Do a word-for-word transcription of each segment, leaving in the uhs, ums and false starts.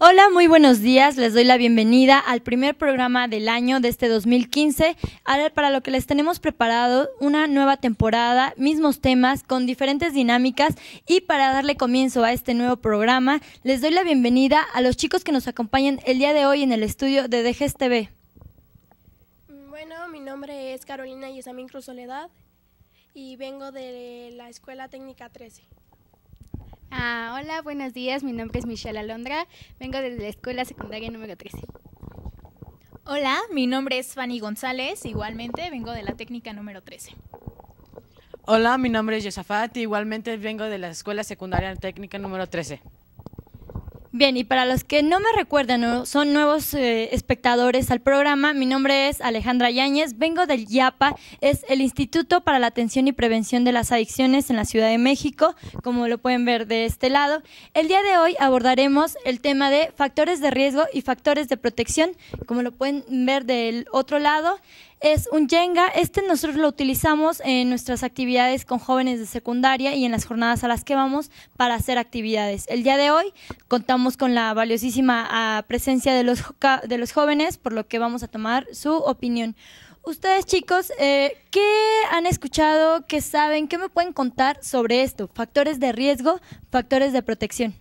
Hola, muy buenos días. Les doy la bienvenida al primer programa del año de este dos mil quince, para lo que les tenemos preparado una nueva temporada, mismos temas con diferentes dinámicas, y para darle comienzo a este nuevo programa, les doy la bienvenida a los chicos que nos acompañan el día de hoy en el estudio de D G E S T V. Bueno, mi nombre es Carolina Yesamín Cruz Soledad y vengo de la Escuela Técnica trece. Ah, hola, buenos días, mi nombre es Michelle Alondra, vengo de la Escuela Secundaria número trece. Hola, mi nombre es Fanny González, igualmente vengo de la Técnica número trece. Hola, mi nombre es Yosafat, igualmente vengo de la Escuela Secundaria Técnica número trece. Bien, y para los que no me recuerdan o son nuevos eh, espectadores al programa, mi nombre es Alejandra Yáñez, vengo del IAPA, es el Instituto para la Atención y Prevención de las Adicciones en la Ciudad de México, como lo pueden ver de este lado. El día de hoy abordaremos el tema de factores de riesgo y factores de protección, como lo pueden ver del otro lado. Es un Jenga, este nosotros lo utilizamos en nuestras actividades con jóvenes de secundaria y en las jornadas a las que vamos para hacer actividades. El día de hoy contamos con la valiosísima uh, presencia de los, de los jóvenes, por lo que vamos a tomar su opinión. Ustedes, chicos, eh, ¿qué han escuchado, qué saben, qué me pueden contar sobre esto? Factores de riesgo, factores de protección.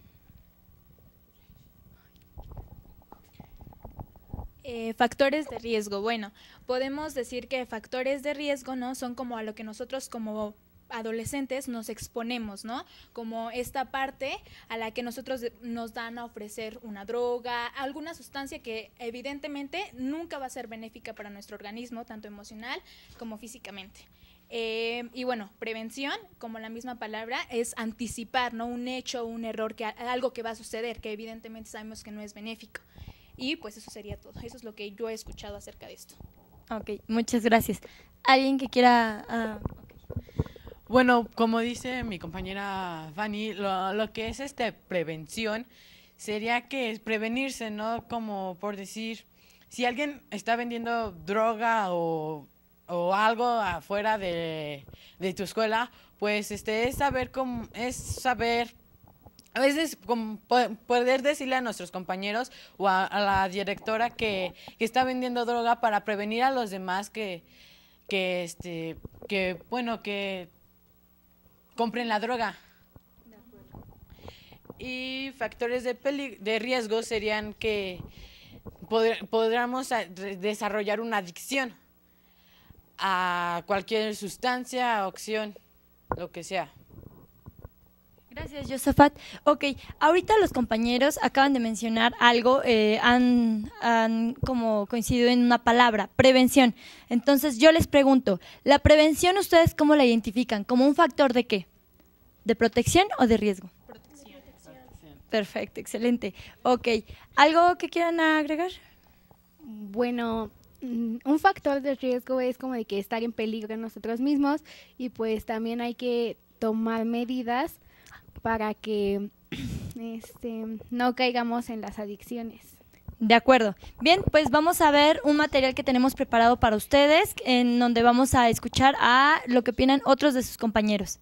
Eh, factores de riesgo. Bueno, podemos decir que factores de riesgo, ¿no?, son como a lo que nosotros como adolescentes nos exponemos, ¿no? Como esta parte a la que nosotros nos dan a ofrecer una droga, alguna sustancia que evidentemente nunca va a ser benéfica para nuestro organismo, tanto emocional como físicamente. Eh, y bueno, prevención, como la misma palabra, es anticipar, ¿no?, un hecho, un error, que algo que va a suceder, que evidentemente sabemos que no es benéfico. Y pues eso sería todo. Eso es lo que yo he escuchado acerca de esto. Ok, muchas gracias. ¿Alguien que quiera...? Uh, okay. Bueno, como dice mi compañera Fanny, lo, lo que es este prevención sería que es prevenirse, ¿no? Como por decir, si alguien está vendiendo droga o, o algo afuera de, de tu escuela, pues este es saber cómo, es saber... A veces como poder decirle a nuestros compañeros o a, a la directora que, que está vendiendo droga para prevenir a los demás que, que, este, que bueno, que compren la droga. De acuerdo. Y factores de, peli de riesgo serían que poder, podríamos desarrollar una adicción a cualquier sustancia, opción, lo que sea. Gracias, Yosafat. Ok, ahorita los compañeros acaban de mencionar algo, eh, han, han como coincidido en una palabra, prevención. Entonces yo les pregunto, ¿la prevención ustedes cómo la identifican? ¿Como un factor de qué? ¿De protección o de riesgo? Protección. Perfecto, excelente. Ok, ¿algo que quieran agregar? Bueno, un factor de riesgo es como de que estar en peligro nosotros mismos, y pues también hay que tomar medidas para que este, no caigamos en las adicciones. De acuerdo. Bien, pues vamos a ver un material que tenemos preparado para ustedes, en donde vamos a escuchar a lo que opinan otros de sus compañeros.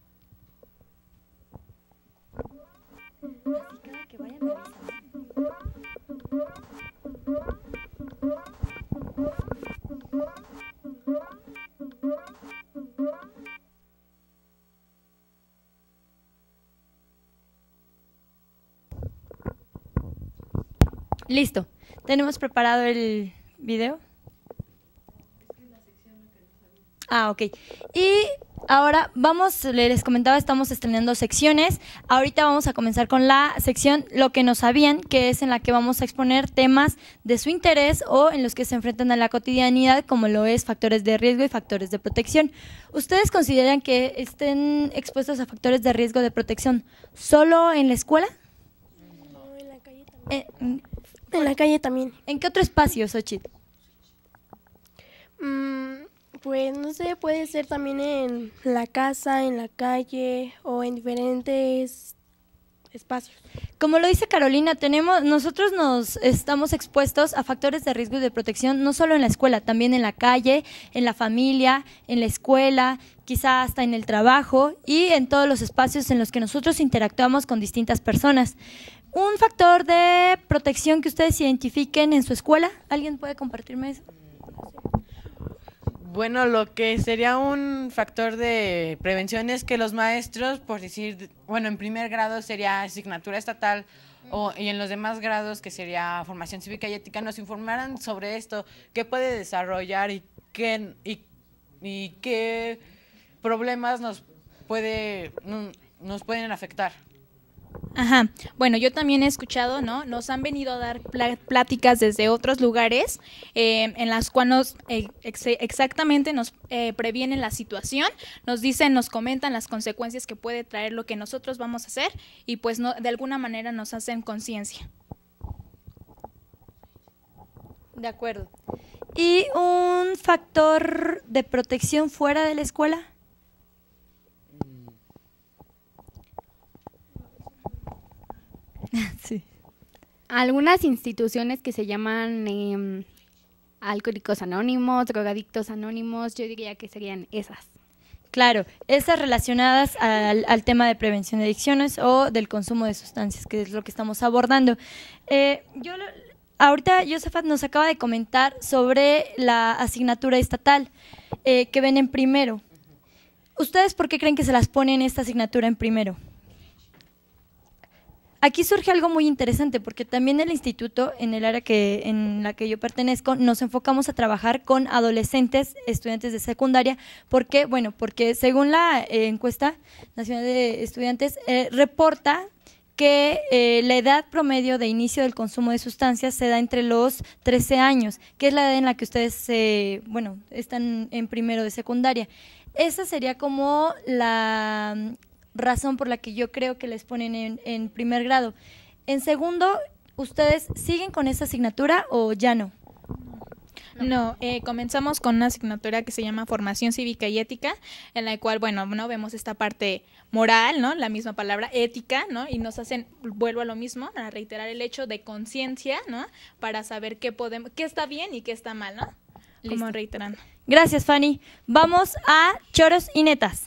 Listo. ¿Tenemos preparado el video? Ah, ok. Y ahora vamos, les comentaba, estamos estrenando secciones. Ahorita vamos a comenzar con la sección Lo que no sabían, que es en la que vamos a exponer temas de su interés o en los que se enfrentan a la cotidianidad, como lo es factores de riesgo y factores de protección. ¿Ustedes consideran que estén expuestos a factores de riesgo de protección solo en la escuela? No, en la calle también. Eh, En la calle también. ¿En qué otro espacio, Xochitl? Mm, pues no sé, puede ser también en la casa, en la calle o en diferentes espacios. Como lo dice Carolina, tenemos, nosotros nos estamos expuestos a factores de riesgo y de protección no solo en la escuela, también en la calle, en la familia, en la escuela, quizá hasta en el trabajo y en todos los espacios en los que nosotros interactuamos con distintas personas. Un factor de protección que ustedes identifiquen en su escuela. ¿Alguien puede compartirme eso? Bueno, lo que sería un factor de prevención es que los maestros, por decir, bueno, en primer grado sería asignatura estatal o, y en los demás grados, que sería formación cívica y ética, nos informaran sobre esto, qué puede desarrollar y qué, y, y qué problemas nos, puede, nos pueden afectar. Ajá, bueno, yo también he escuchado, ¿no? Nos han venido a dar pláticas desde otros lugares eh, en las cuales eh, ex exactamente nos eh, previenen la situación, nos dicen, nos comentan las consecuencias que puede traer lo que nosotros vamos a hacer y pues no, de alguna manera nos hacen conciencia. De acuerdo. ¿Y un factor de protección fuera de la escuela? Sí. Algunas instituciones que se llaman eh, Alcohólicos Anónimos, Drogadictos Anónimos, yo diría que serían esas. Claro, esas relacionadas al, al tema de prevención de adicciones o del consumo de sustancias, que es lo que estamos abordando. Eh, yo lo, ahorita Josafat nos acaba de comentar sobre la asignatura estatal eh, que ven en primero. ¿Ustedes por qué creen que se las ponen esta asignatura en primero? Aquí surge algo muy interesante porque también el instituto, en el área que, en la que yo pertenezco, nos enfocamos a trabajar con adolescentes, estudiantes de secundaria. ¿Por qué? Bueno, porque según la eh, encuesta nacional de estudiantes, eh, reporta que eh, la edad promedio de inicio del consumo de sustancias se da entre los trece años, que es la edad en la que ustedes, eh, bueno, están en primero de secundaria. Esa sería como la razón por la que yo creo que les ponen en, en primer grado. En segundo, ¿ustedes siguen con esa asignatura o ya no? No, eh, comenzamos con una asignatura que se llama Formación Cívica y Ética, en la cual, bueno, no vemos esta parte moral, ¿no? La misma palabra ética, ¿no? Y nos hacen, vuelvo a lo mismo, a reiterar el hecho de conciencia, ¿no? Para saber qué podemos, qué está bien y qué está mal, ¿no? Como Listo. reiterando. Gracias, Fanny. Vamos a choros y netas.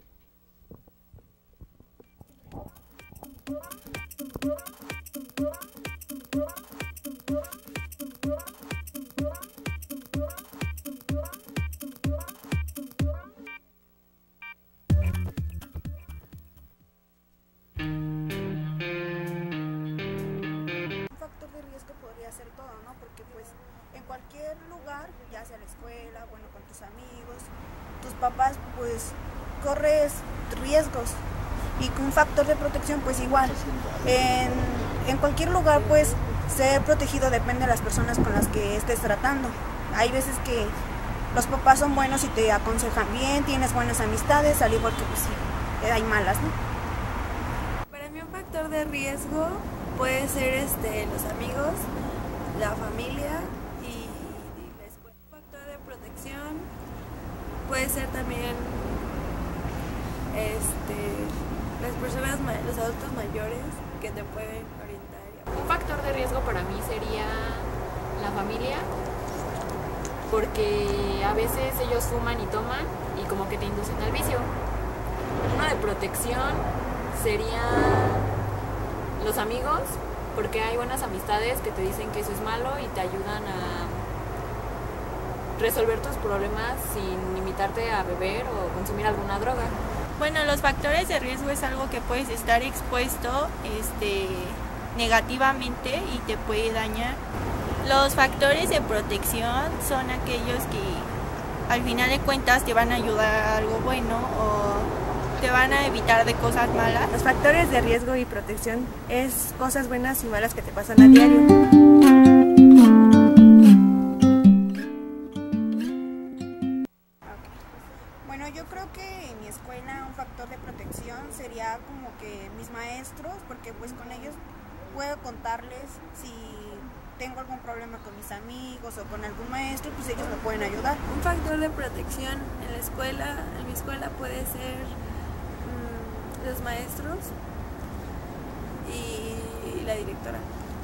Hacer todo, ¿no? Porque pues en cualquier lugar, ya sea la escuela, bueno, con tus amigos, tus papás, pues corres riesgos, y con un factor de protección pues igual, en, en cualquier lugar pues ser protegido depende de las personas con las que estés tratando. Hay veces que los papás son buenos y te aconsejan bien, tienes buenas amistades, al igual que pues sí, hay malas, ¿no? Para mí un factor de riesgo puede ser este los amigos, la familia y, y la escuela. Un factor de protección puede ser también este, las personas, los adultos mayores que te pueden orientar. Un factor de riesgo para mí sería la familia, porque a veces ellos fuman y toman y como que te inducen al vicio. Uno de protección sería los amigos, porque hay buenas amistades que te dicen que eso es malo y te ayudan a resolver tus problemas sin limitarte a beber o consumir alguna droga. Bueno, los factores de riesgo es algo que puedes estar expuesto este, negativamente y te puede dañar. Los factores de protección son aquellos que al final de cuentas te van a ayudar a algo bueno o te van a evitar de cosas malas. Los factores de riesgo y protección es cosas buenas y malas que te pasan a diario. Bueno, yo creo que en mi escuela un factor de protección sería como que mis maestros, porque pues con ellos puedo contarles si tengo algún problema con mis amigos o con algún maestro, pues ellos me pueden ayudar. Un factor de protección en la escuela, en mi escuela puede ser los maestros y la directora.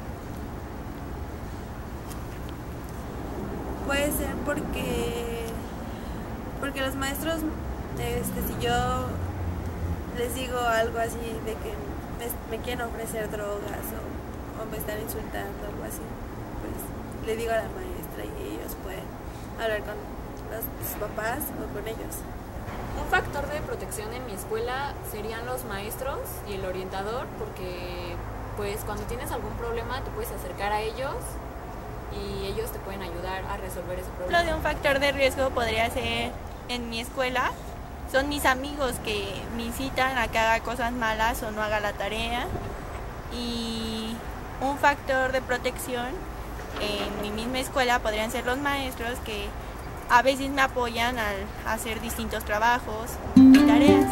Puede ser porque porque los maestros, este, si yo les digo algo así de que me, me quieren ofrecer drogas o, o me están insultando o algo así, pues le digo a la maestra y ellos pueden hablar con los, sus papás o con ellos. Un factor de protección en mi escuela serían los maestros y el orientador, porque pues cuando tienes algún problema te puedes acercar a ellos y ellos te pueden ayudar a resolver ese problema. Lo de un factor de riesgo podría ser en mi escuela, son mis amigos que me incitan a que haga cosas malas o no haga la tarea. Y un factor de protección en mi misma escuela podrían ser los maestros que a veces me apoyan al hacer distintos trabajos y tareas.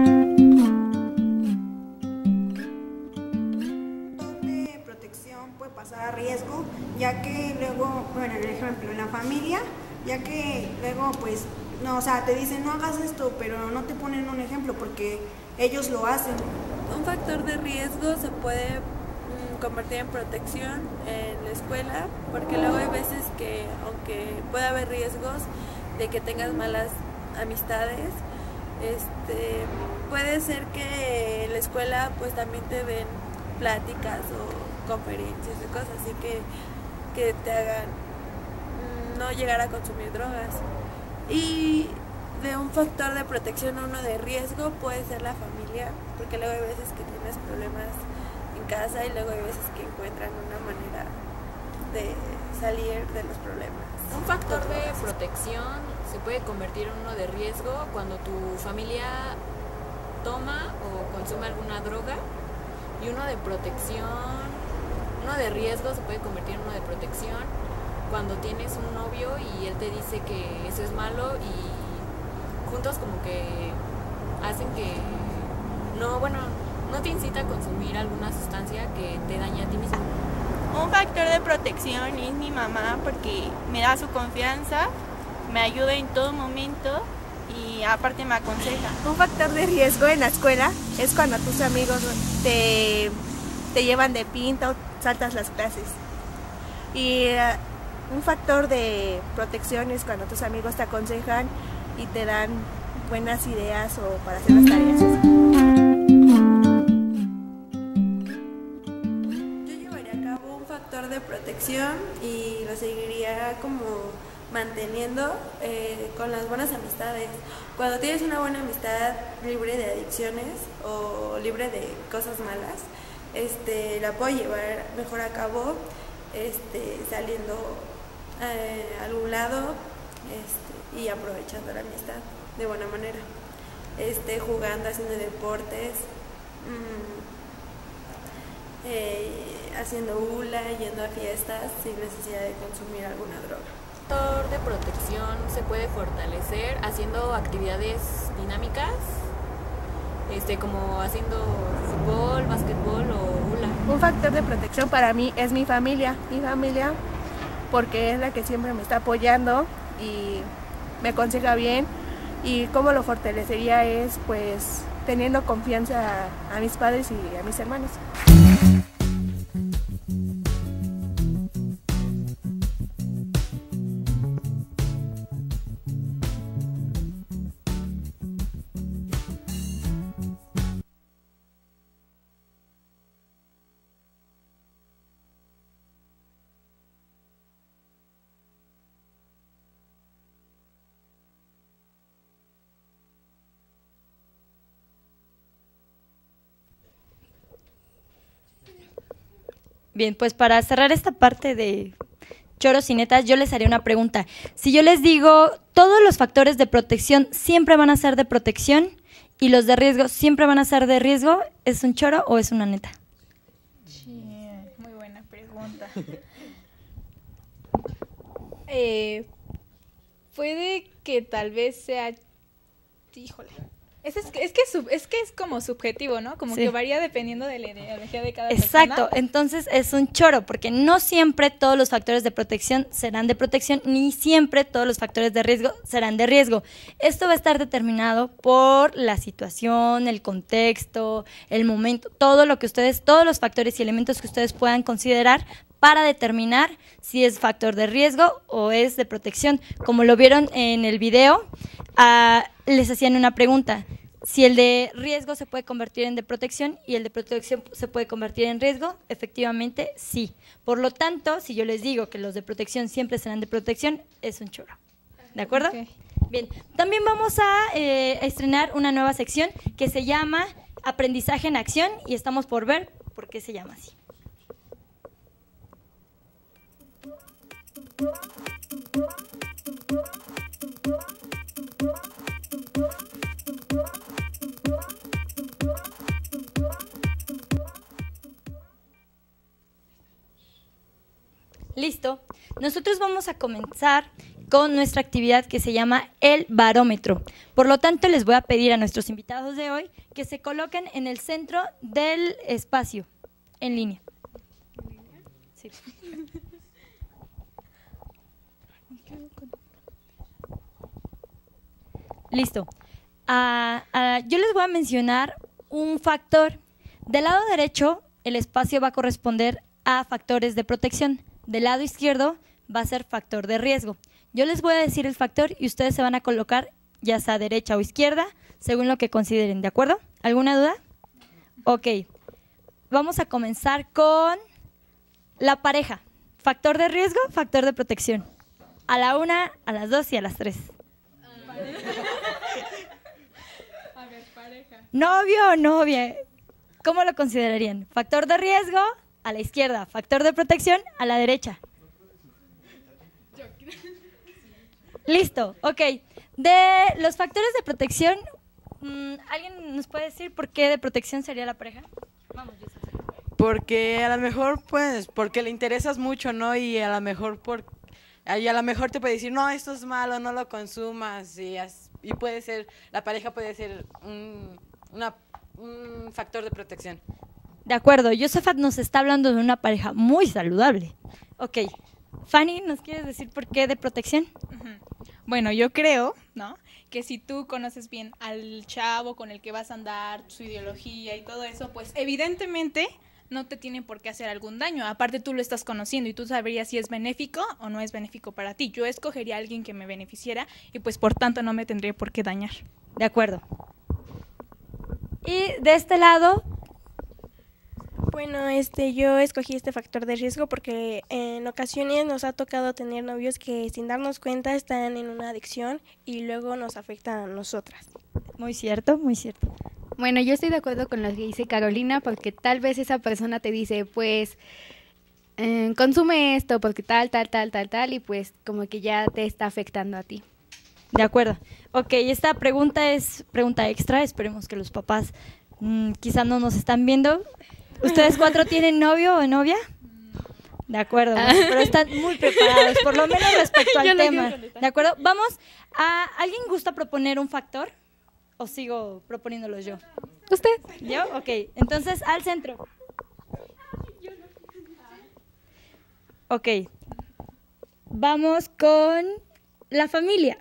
De protección puede pasar a riesgo, ya que luego, bueno, el ejemplo, en la familia, ya que luego pues, no, o sea, te dicen no hagas esto, pero no te ponen un ejemplo porque ellos lo hacen. Un factor de riesgo se puede convertir en protección en la escuela, porque luego hay veces que aunque pueda haber riesgos de que tengas malas amistades, este puede ser que en la escuela pues también te den pláticas o conferencias y cosas así que, que te hagan no llegar a consumir drogas. Y de un factor de protección a uno de riesgo puede ser la familia, porque luego hay veces que tienes problemas en casa y luego hay veces que encuentran una manera de salir de los problemas. Un factor de protección se puede convertir en uno de riesgo cuando tu familia toma o consume alguna droga, y uno de protección, uno de riesgo se puede convertir en uno de protección cuando tienes un novio y él te dice que eso es malo y juntos como que hacen que no, bueno, no te incita a consumir alguna sustancia que te dañe a ti mismo. Un factor de protección es mi mamá, porque me da su confianza, me ayuda en todo momento y aparte me aconseja. Un factor de riesgo en la escuela es cuando tus amigos te, te llevan de pinta o saltas las clases. Y uh, un factor de protección es cuando tus amigos te aconsejan y te dan buenas ideas o para hacer las tareas. De protección y lo seguiría como manteniendo eh, con las buenas amistades. Cuando tienes una buena amistad libre de adicciones o libre de cosas malas, este, la puedo llevar mejor a cabo este, saliendo eh, a algún lado este, y aprovechando la amistad de buena manera, este, jugando, haciendo deportes, mmm, Eh, haciendo hula, yendo a fiestas sin necesidad de consumir alguna droga. El factor de protección se puede fortalecer haciendo actividades dinámicas, este, como haciendo fútbol, básquetbol o hula. Un factor de protección para mí es mi familia, mi familia, porque es la que siempre me está apoyando y me aconseja bien. Y cómo lo fortalecería es pues teniendo confianza a, a mis padres y a mis hermanos. Bien, pues para cerrar esta parte de choros y netas, yo les haría una pregunta. Si yo les digo, todos los factores de protección siempre van a ser de protección y los de riesgo siempre van a ser de riesgo, ¿es un choro o es una neta? Sí, muy buena pregunta. eh, puede que tal vez sea... Híjole. Es, es, es, que sub, es que es como subjetivo, ¿no? Como sí. que varía dependiendo de la ideología de cada Exacto. persona. Exacto, entonces es un choro, porque no siempre todos los factores de protección serán de protección, ni siempre todos los factores de riesgo serán de riesgo. Esto va a estar determinado por la situación, el contexto, el momento, todo lo que ustedes, todos los factores y elementos que ustedes puedan considerar para determinar si es factor de riesgo o es de protección. Como lo vieron en el video, uh, les hacían una pregunta. si el de riesgo se puede convertir en de protección y el de protección se puede convertir en riesgo, efectivamente sí. Por lo tanto, si yo les digo que los de protección siempre serán de protección, es un choro. ¿De acuerdo? Ok. Bien, también vamos a eh, estrenar una nueva sección que se llama Aprendizaje en Acción y estamos por ver por qué se llama así. Listo. Nosotros vamos a comenzar con nuestra actividad que se llama el barómetro. Por lo tanto, les voy a pedir a nuestros invitados de hoy que se coloquen en el centro del espacio, en línea. Sí. Listo. Ah, ah, yo les voy a mencionar un factor. Del lado derecho, el espacio va a corresponder a factores de protección. Del lado izquierdo va a ser factor de riesgo. Yo les voy a decir el factor y ustedes se van a colocar ya sea derecha o izquierda, según lo que consideren, ¿de acuerdo? ¿Alguna duda? Ok. Vamos a comenzar con la pareja. Factor de riesgo, factor de protección. A la una, a las dos y a las tres. A ver, pareja. ¿Novio o novia? ¿Cómo lo considerarían? Factor de riesgo, a la izquierda. Factor de protección, a la derecha. Listo, ok. De los factores de protección, ¿alguien nos puede decir por qué de protección sería la pareja? Vamos, yo sé. Porque a lo mejor, pues, porque le interesas mucho, ¿no? Y a lo mejor por, y a lo mejor te puede decir, no, esto es malo, no lo consumas. Y, as, y puede ser, la pareja puede ser un, una, un factor de protección. De acuerdo, Josafat nos está hablando de una pareja muy saludable. Ok, Fanny, ¿nos quieres decir por qué de protección? Uh-huh. Bueno, yo creo, ¿no?, que si tú conoces bien al chavo con el que vas a andar, su ideología y todo eso, pues evidentemente no te tiene por qué hacer algún daño. Aparte tú lo estás conociendo y tú sabrías si es benéfico o no es benéfico para ti. Yo escogería a alguien que me beneficiara y pues por tanto no me tendría por qué dañar. De acuerdo. Y de este lado... Bueno, este, yo escogí este factor de riesgo porque en ocasiones nos ha tocado tener novios que sin darnos cuenta están en una adicción y luego nos afectan a nosotras. Muy cierto, muy cierto. Bueno, yo estoy de acuerdo con lo que dice Carolina porque tal vez esa persona te dice, pues, eh, consume esto porque tal, tal, tal, tal, tal y pues como que ya te está afectando a ti. De acuerdo. Ok, esta pregunta es pregunta extra, esperemos que los papás mmm, quizá no nos están viendo. ¿Ustedes cuatro tienen novio o novia? De acuerdo, bueno, pero están muy preparados, por lo menos respecto al tema. ¿De acuerdo? Vamos, a, ¿alguien gusta proponer un factor? ¿O sigo proponiéndolo yo? ¿Usted? ¿Yo? Ok, entonces al centro. Ok, vamos con la familia.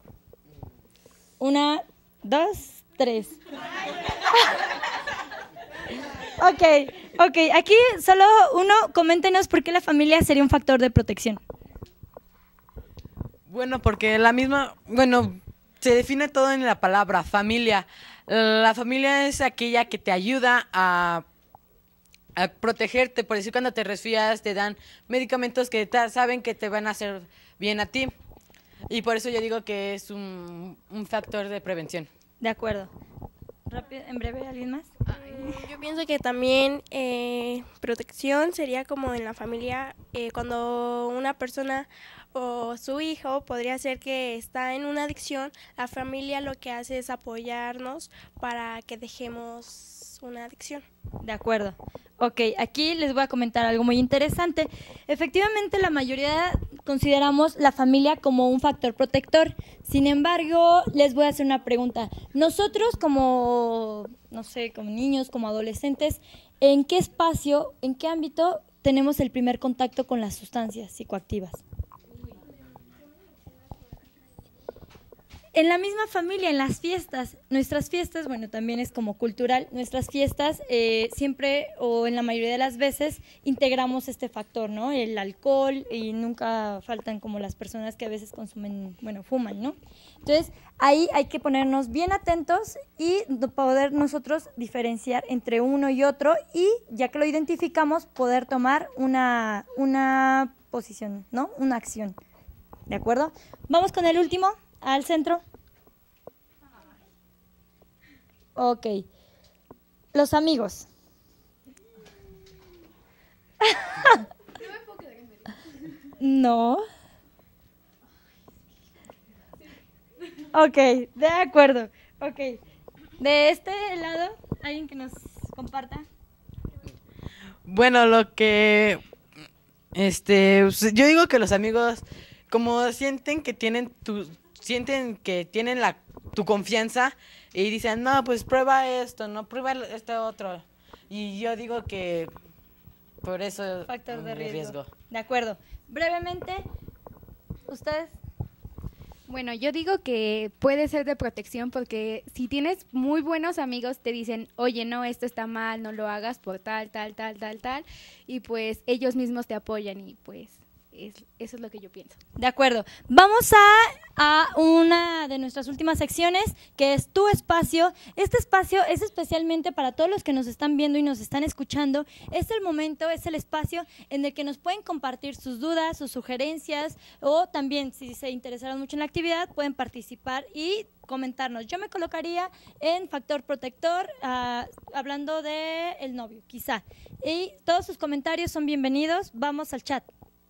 Una, dos, tres. Ok, ok, aquí solo uno, coméntenos por qué la familia sería un factor de protección. Bueno, porque la misma, bueno, se define todo en la palabra familia. La familia es aquella que te ayuda a, a protegerte, por decir, cuando te resfrías, te dan medicamentos que te, saben que te van a hacer bien a ti. Y por eso yo digo que es un, un factor de prevención. De acuerdo. Rápido, en breve, ¿alguien más? Yo pienso que también eh, protección sería como en la familia, eh, cuando una persona o su hijo podría ser que está en una adicción, la familia lo que hace es apoyarnos para que dejemos una adicción. De acuerdo. Ok, aquí les voy a comentar algo muy interesante. Efectivamente, la mayoría consideramos la familia como un factor protector. Sin embargo, les voy a hacer una pregunta. Nosotros como, no sé, como niños, como adolescentes, ¿en qué espacio, en qué ámbito tenemos el primer contacto con las sustancias psicoactivas? En la misma familia, en las fiestas, nuestras fiestas, bueno, también es como cultural, nuestras fiestas eh, siempre o en la mayoría de las veces integramos este factor, ¿no? El alcohol, y nunca faltan como las personas que a veces consumen, bueno, fuman, ¿no? Entonces, ahí hay que ponernos bien atentos y poder nosotros diferenciar entre uno y otro y, ya que lo identificamos, poder tomar una, una posición, ¿no? Una acción, ¿de acuerdo? Vamos con el último. Al centro. Ok. Los amigos. No. Ok, de acuerdo. Ok. De este lado, ¿alguien que nos comparta? Bueno, lo que... Este, yo digo que los amigos, como sienten que tienen tu... sienten que tienen la tu confianza y dicen, no, pues prueba esto, no, prueba este otro. Y yo digo que por eso... Factor de riesgo. riesgo. De acuerdo. Brevemente, ¿ustedes? Bueno, yo digo que puede ser de protección porque si tienes muy buenos amigos te dicen, oye, no, esto está mal, no lo hagas por tal, tal, tal, tal, tal, y pues ellos mismos te apoyan y pues... Es, eso es lo que yo pienso. De acuerdo. Vamos a, a una de nuestras últimas secciones, que es Tu Espacio. Este espacio es especialmente para todos los que nos están viendo y nos están escuchando. Es el momento, es el espacio en el que nos pueden compartir sus dudas, sus sugerencias, o también, si se interesaron mucho en la actividad, pueden participar y comentarnos. Yo me colocaría en factor protector, uh, hablando de el novio, quizá. Y todos sus comentarios son bienvenidos. Vamos al chat.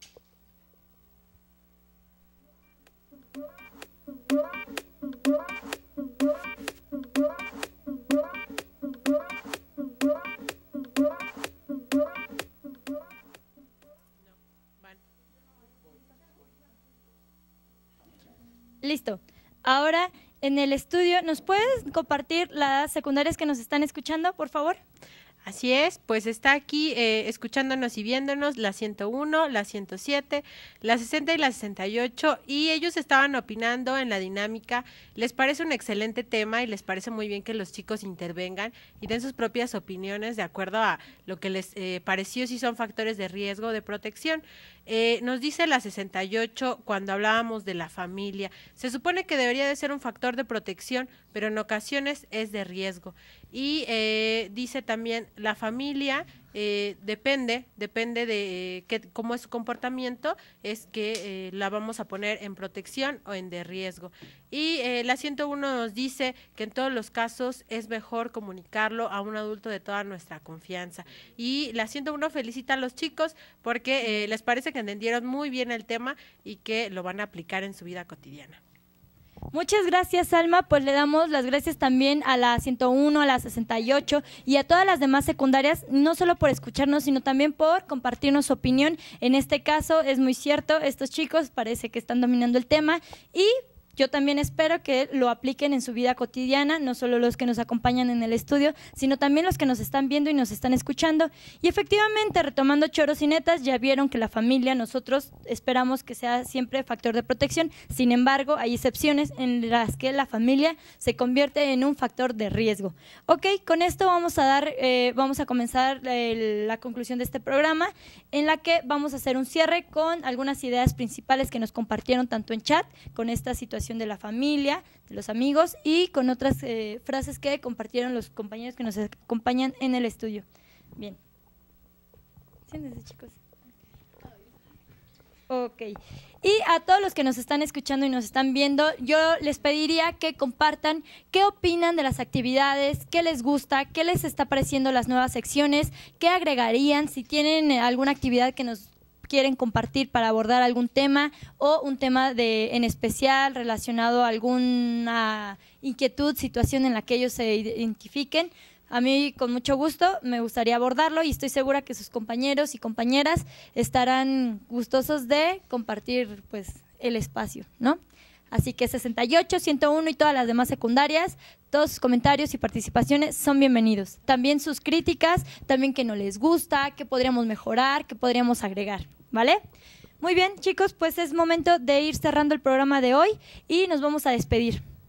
Listo. Ahora en el estudio, ¿nos puedes compartir las secundarias que nos están escuchando, por favor? Así es, pues está aquí eh, escuchándonos y viéndonos la ciento uno, la ciento siete, la sesenta y la sesenta y ocho, y ellos estaban opinando en la dinámica. Les parece un excelente tema y les parece muy bien que los chicos intervengan y den sus propias opiniones de acuerdo a lo que les eh, pareció, si son factores de riesgo o de protección. Eh, nos dice la sesenta y ocho, cuando hablábamos de la familia, se supone que debería de ser un factor de protección, pero en ocasiones es de riesgo. Y eh, dice también, la familia eh, depende, depende de eh, que, cómo es su comportamiento, es que eh, la vamos a poner en protección o en de riesgo. Y eh, la ciento uno nos dice que en todos los casos es mejor comunicarlo a un adulto de toda nuestra confianza. Y la ciento uno felicita a los chicos porque eh, les parece que entendieron muy bien el tema y que lo van a aplicar en su vida cotidiana. Muchas gracias, Alma. Pues le damos las gracias también a la ciento uno, a la sesenta y ocho y a todas las demás secundarias, no solo por escucharnos, sino también por compartirnos su opinión. En este caso, es muy cierto, estos chicos parece que están dominando el tema y yo también espero que lo apliquen en su vida cotidiana, no solo los que nos acompañan en el estudio, sino también los que nos están viendo y nos están escuchando. Y efectivamente, retomando choros y netas, ya vieron que la familia, nosotros esperamos que sea siempre factor de protección. Sin embargo, hay excepciones en las que la familia se convierte en un factor de riesgo. Ok, con esto vamos a dar, eh, vamos a comenzar eh, la conclusión de este programa, en la que vamos a hacer un cierre con algunas ideas principales que nos compartieron tanto en chat, con esta situación de la familia, de los amigos y con otras eh, frases que compartieron los compañeros que nos acompañan en el estudio. Bien. Siéntense, chicos. Ok. Y a todos los que nos están escuchando y nos están viendo, yo les pediría que compartan qué opinan de las actividades, qué les gusta, qué les está pareciendo las nuevas secciones, qué agregarían, si tienen alguna actividad que nos quieren compartir para abordar algún tema o un tema de en especial relacionado a alguna inquietud, situación en la que ellos se identifiquen. A mí con mucho gusto me gustaría abordarlo y estoy segura que sus compañeros y compañeras estarán gustosos de compartir pues el espacio, ¿no? Así que sesenta y ocho, ciento uno y todas las demás secundarias, todos sus comentarios y participaciones son bienvenidos. También sus críticas, también que no les gusta, qué podríamos mejorar, qué podríamos agregar, ¿vale? Muy bien, chicos, pues es momento de ir cerrando el programa de hoy y nos vamos a despedir.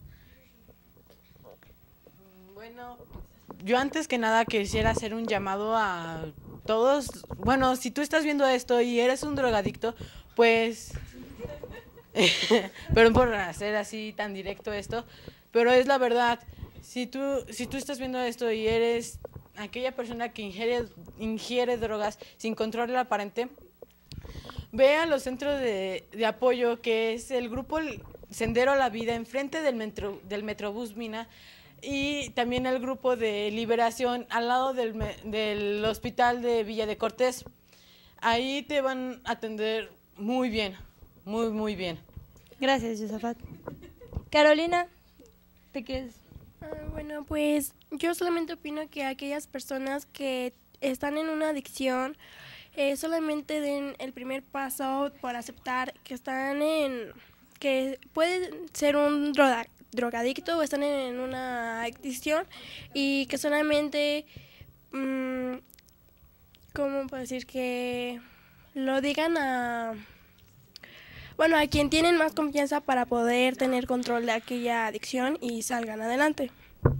yo antes que nada quisiera hacer un llamado a todos. Bueno, si tú estás viendo esto y eres un drogadicto, pues... Perdón por hacer así tan directo esto, pero es la verdad. Si tú, si tú estás viendo esto y eres aquella persona que ingiere, ingiere drogas sin control aparente, ve a los centros de, de apoyo, que es el grupo Sendero a la Vida, enfrente del, metro, del Metrobús Mina, y también el grupo de Liberación al lado del, del hospital de Villa de Cortés. Ahí te van a atender muy bien, muy, muy bien. Gracias, Yosafat. Carolina, ¿te quieres? Uh, bueno, pues yo solamente opino que aquellas personas que están en una adicción eh, solamente den el primer paso por aceptar que están en, que pueden ser un droga, drogadicto o están en una adicción y que solamente, um, ¿cómo puedo decir? Que lo digan a... Bueno, a quien tienen más confianza para poder tener control de aquella adicción y salgan adelante.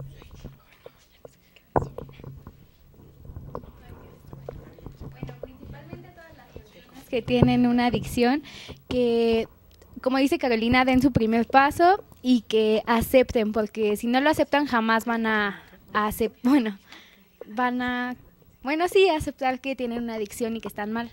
Bueno, principalmente todas las personas que tienen una adicción, que, como dice Carolina, den su primer paso y que acepten, porque si no lo aceptan jamás van a, a aceptar, bueno, van a, bueno, sí, aceptar que tienen una adicción y que están mal.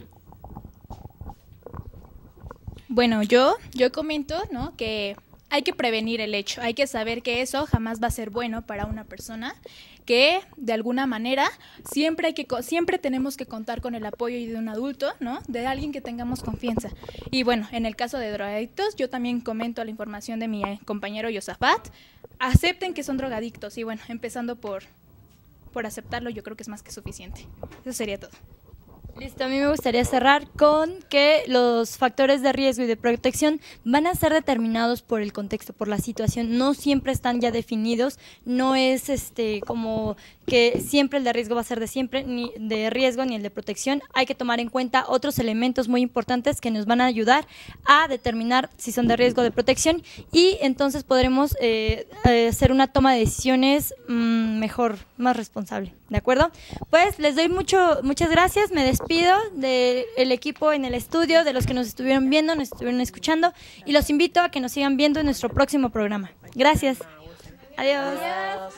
Bueno, yo, yo comento, ¿no?, que hay que prevenir el hecho, hay que saber que eso jamás va a ser bueno para una persona, que de alguna manera siempre hay que siempre tenemos que contar con el apoyo de un adulto, ¿no?, de alguien que tengamos confianza. Y bueno, en el caso de drogadictos, yo también comento la información de mi compañero Yosafat, acepten que son drogadictos y bueno, empezando por, por aceptarlo, yo creo que es más que suficiente. Eso sería todo. Listo, a mí me gustaría cerrar con que los factores de riesgo y de protección van a ser determinados por el contexto, por la situación, no siempre están ya definidos, no es este como que siempre el de riesgo va a ser de siempre, ni de riesgo ni el de protección. Hay que tomar en cuenta otros elementos muy importantes que nos van a ayudar a determinar si son de riesgo o de protección y entonces podremos eh, eh, hacer una toma de decisiones mmm, mejor, más responsable, ¿de acuerdo? Pues les doy mucho, muchas gracias, me despido del equipo en el estudio, de los que nos estuvieron viendo, nos estuvieron escuchando y los invito a que nos sigan viendo en nuestro próximo programa. Gracias. Adiós. Adiós.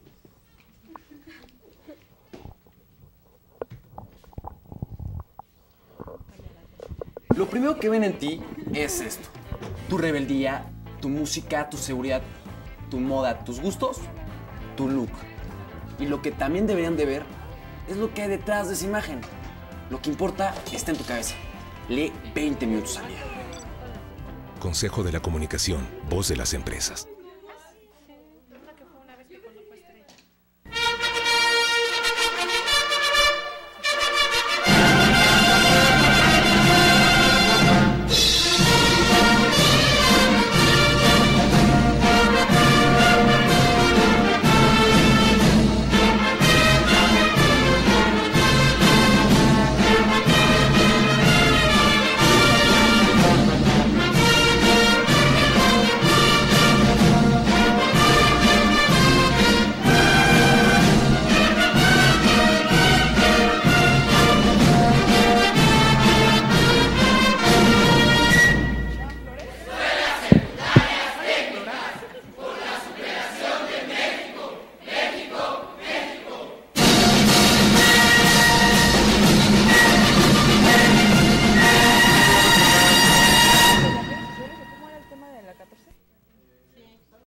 Lo primero que ven en ti es esto. Tu rebeldía, tu música, tu seguridad, tu moda, tus gustos, tu look. Y lo que también deberían de ver es lo que hay detrás de esa imagen. Lo que importa está en tu cabeza. Lee veinte minutos al día. Consejo de la Comunicación, voz de las empresas.